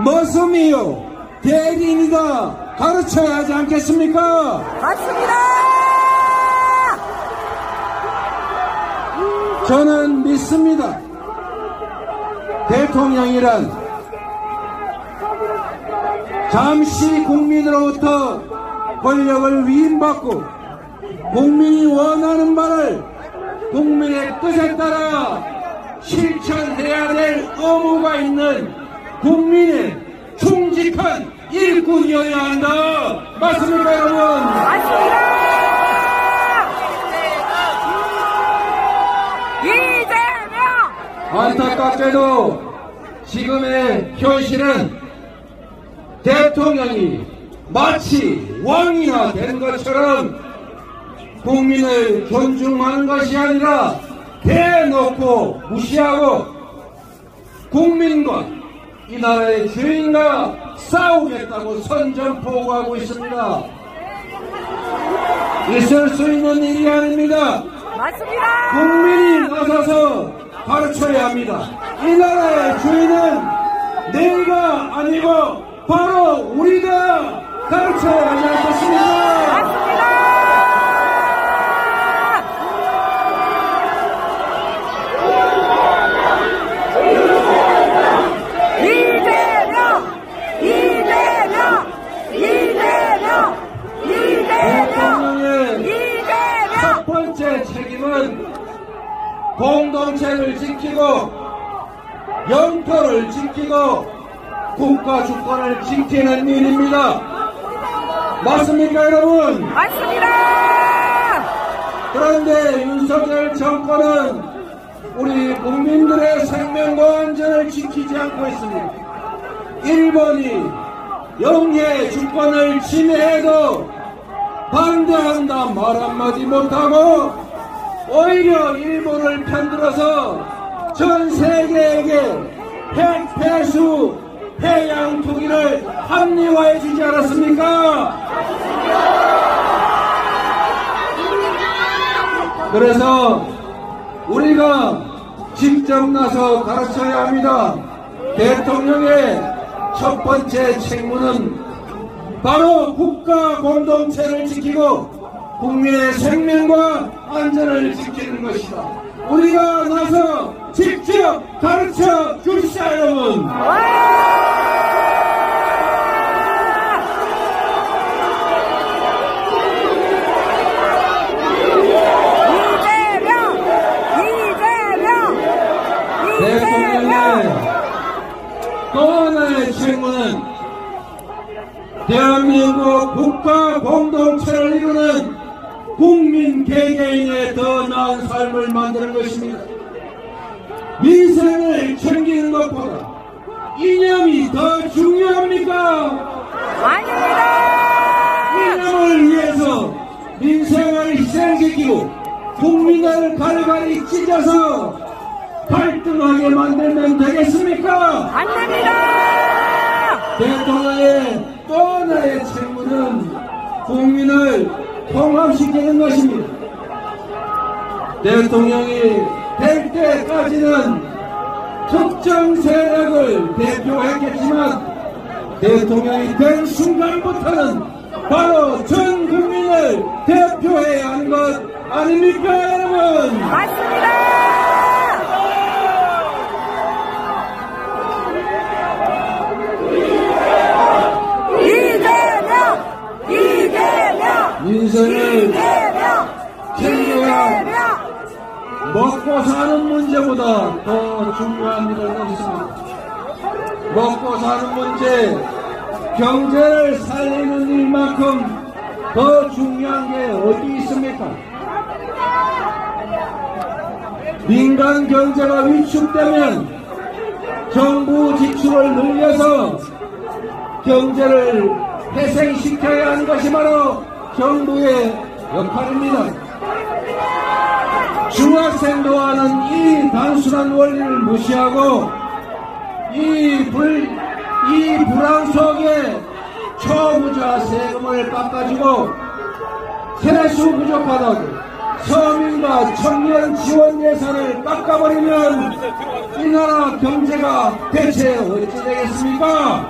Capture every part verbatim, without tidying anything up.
머슴이요 대리인이다 가르쳐야 하지 않겠습니까? 맞습니다. 저는 믿습니다. 대통령이란 잠시 국민으로부터 권력을 위임받고 국민이 원하는 바를 국민의 뜻에 따라 실천해야 될 의무가 있는 국민의 충직한 일꾼이어야 한다. 맞습니까, 여러분? 맞습니다. 이재명! 안타깝게도 지금의 현실은 대통령이 마치 왕이나 된 것처럼 국민을 존중하는 것이 아니라 대놓고 무시하고 국민과 이 나라의 주인과 싸우겠다고 선전포고하고 있습니다. 있을 수 있는 일이 아닙니다. 맞습니다. 국민이 나서서 가르쳐야 합니다. 이 나라의 주인은 내가 아니고 바로 우리가 가르쳐야 하지 않겠습니까? 맞습니다. 이재명! 이재명! 이재명! 이재명! 이재명! 첫 번째 책임은 공동체를 지키고 영토를 지키고 국가 주권을 지키는 일입니다. 맞습니까, 여러분? 맞습니다. 그런데 윤석열 정권은 우리 국민들의 생명과 안전을 지키지 않고 있습니다. 일본이 영해 주권을 침해해도 반대한다 말 한마디 못하고 오히려 일본을 편들어서 전 세계에게 핵 폐수 해양 투기를 합리화해 주지 않았습니까? 그래서 우리가 직접 나서 가르쳐야 합니다. 대통령의 첫 번째 책무는 바로 국가 공동체를 지키고 국민의 생명과 안전을 지키는 것이다. 우리가 나서 직접 가르쳐 주시자, 여러분. 이재명! 이재명! 대통령의 또 하나의 책무는 대한민국 국가 공동체를 이루는 국민 개개인의 더 나은 삶을 만드는 것입니다. 민생을 챙기는 것보다 이념이 더 중요합니까? 아닙니다. 이념을 위해서 민생을 희생시키고 국민을 갈갈이 찢어서 갈등하게 만들면 되겠습니까? 안 됩니다. 대통령의 또 하나의 책무는 국민을 통합시키는 것입니다. 대통령이 될 때까지는 특정 세력을 대표했겠지만 대통령이 된 순간부터는 바로 전 국민을 대표해야 하는 것 아닙니까, 여러분? 맞습니다. 이재명! 이재명! 민생을 이재명! 챙겨야 먹고 사는 문제보다 더 중요한 일은 없습니다. 먹고 사는 문제, 경제를 살리는 일만큼 더 중요한 게 어디 있습니까? 민간 경제가 위축되면 정부 지출을 늘려서 경제를 회생시켜야 하는 것이 바로 정부의 역할입니다. 중학생도 하는 이 단순한 원리를 무시하고 이 불, 이 불안 속에 초부자 세금을 깎아주고 세수 부족하다고 서민과 청년 지원 예산을 깎아버리면 이 나라 경제가 대체 어찌 되겠습니까?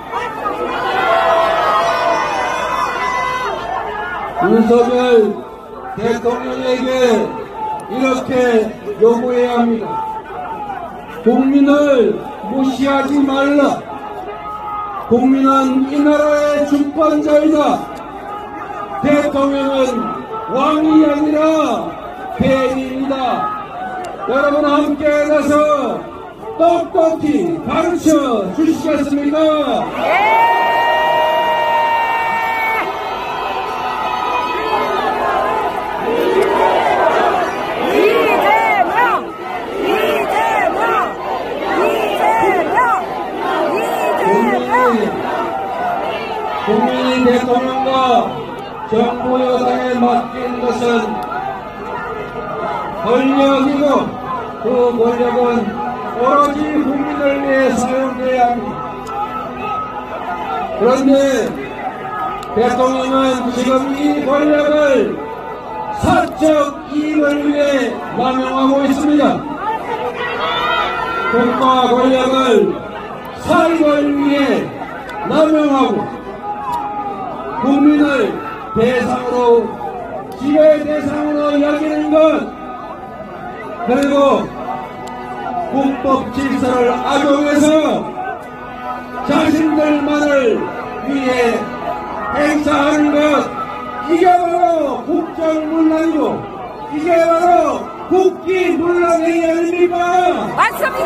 윤석열 대통령에게 이렇게 요구해야 합니다. 국민을 무시하지 말라. 국민은 이 나라의 주권자이다. 대통령은 왕이 아니라 대리입니다. 여러분 함께 나서 똑똑히 가르쳐 주시겠습니까? 이재명! 이재명! 이재명! 이재명! 국민이 대통령과 정부 여당에 맡긴 것은 권력이고 그 권력은 오로지 국민을 위해 사용돼야 합니다. 그런데 대통령은 지금 이 권력을 사적 이익을 위해 남용하고 있습니다. 국가 권력을 사익을 위해 남용하고 국민을 대상으로 지배 대상으로 여기는 것, 그리고 국법 질서를 악용해서 자신들만을 위해 행사하는 것, 이게 바로 국정문란이고 이게 바로 국기문란이 아닙니까? 맞습니다!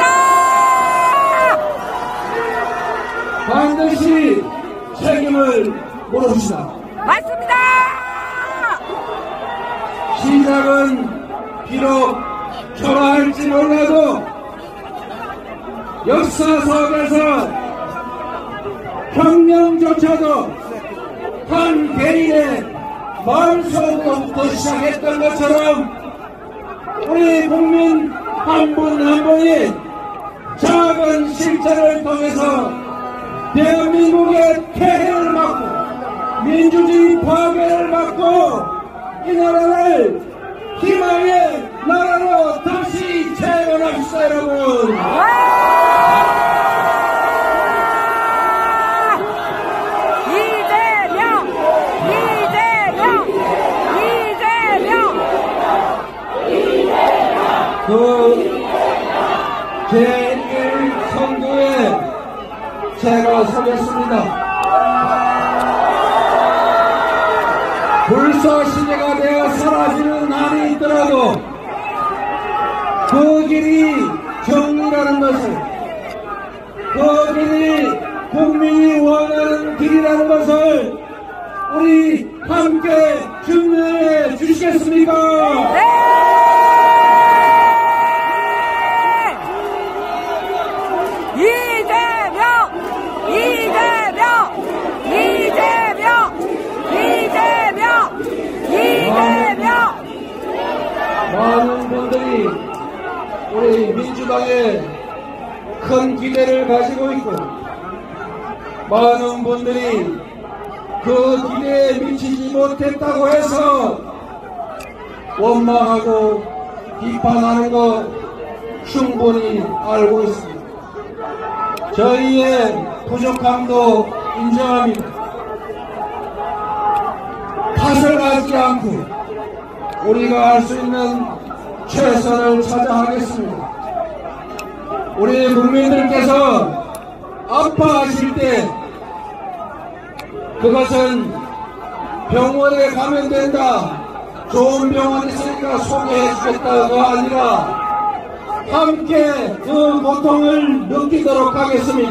반드시 책임을 물어줍시다. 맞습니다! 시작은 비록 초라할지 몰라도 역사 속에서 혁명조차도 한 개인의 마음속으로부터 시작했던 것처럼 우리 국민 한 분 한 분이 작은 실천을 통해서 대한민국의 폐해를 막고 민주주의 파괴를 막고 이 나라를 희망의 나라로 다시 재건합시다, 여러분. 이재명! 이재명! 이재명! 그 제일 선두에 제가 서겠습니다. 불사시대가 되어 사라지는 날이 있더라도 그 길이 정의라는 것을, 그 길이 국민이 원하는 길이라는 것을 우리 함께 증명해 주시겠습니까? 네! 이재명! 이재명! 이재명! 이재명! 이재명! 많은 분들이 우리 민주당에 큰 기대를 가지고 있고 많은 분들이 그 기대에 미치지 못했다고 해서 원망하고 비판하는 거 충분히 알고 있습니다. 저희의 부족함도 인정합니다. 탓을 하지 않고 우리가 할 수 있는 최선을 찾아하겠습니다. 우리 국민들께서 아파하실 때 그것은 병원에 가면 된다, 좋은 병원 있으니까 소개해 주겠다가 아니라 함께 그 고통을 느끼도록 하겠습니다.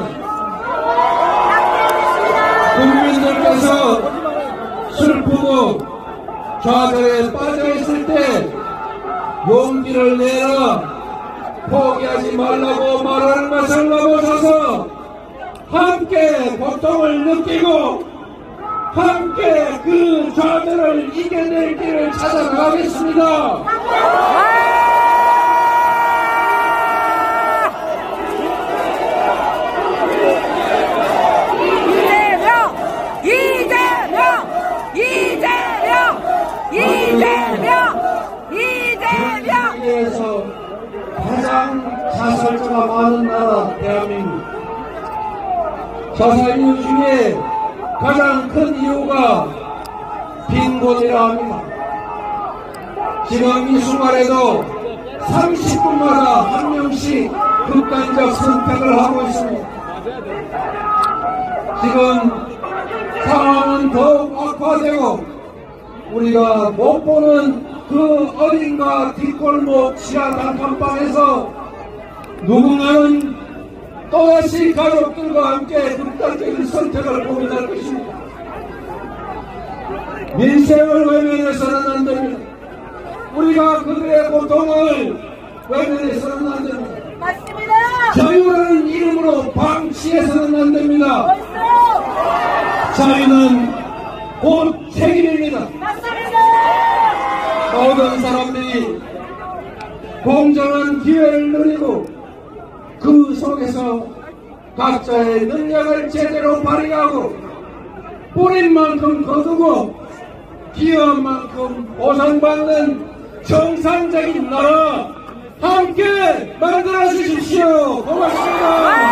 국민들께서 슬프고 좌절에 빠져있을 때 용기를 내라, 포기하지 말라고 말하는 것을 넘어서서 함께 고통을 느끼고 함께 그 좌절을 이겨낼 길을 찾아가겠습니다. 이재명! 이재명! 이재명! 이재명! 역사 이유 중에 가장 큰 이유가 빈곤이라 합니다. 지금 이 순간에도 삼십 분마다 한 명씩 극단적 선택을 하고 있습니다. 지금 상황은 더욱 악화되고 우리가 못 보는 그 어딘가 뒷골목 지하 단칸방에서 누군가는 또다시 가족들과 함께 극단적인 선택을 고민할 것입니다. 민생을 외면해서는 안 됩니다. 우리가 그들의 고통을 외면해서는 안 됩니다. 맞습니다. 자유라는 이름으로 방치해서는 안 됩니다. 자유는 곧 책임입니다. 맞습니다. 모든 사람들이 공정한 기회를 누리고 그 속에서 각자의 능력을 제대로 발휘하고 뿌린 만큼 거두고 기여한 만큼 보상받는 정상적인 나라 함께 만들어 주십시오. 고맙습니다.